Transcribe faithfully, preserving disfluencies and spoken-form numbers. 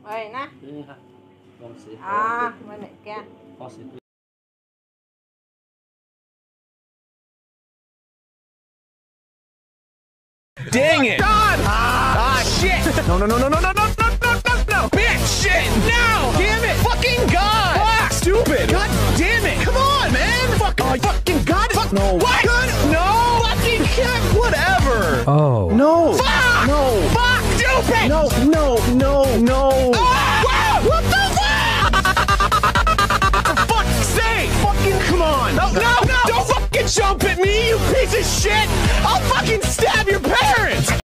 Vậy nè. À, bên này kia. Dang it! God! Ah, ah, shit! No, no, no, no, no, no, no, no, no, no, no! Bitch! Shit! No! Damn it! Fucking God! Fuck! Stupid! God damn it! Come on, man! Fuck! Oh, fucking God! Fuck! No! What? Good! No! Fucking shit! Whatever! Oh. No! Fuck! No! Fuck! Stupid! No! No! No! No! Ah! Wow! What the fuck? For fuck's sake! Fucking come on! No! No! No! Don't fucking jump at me, you piece of shit! I'll fucking stab your parents!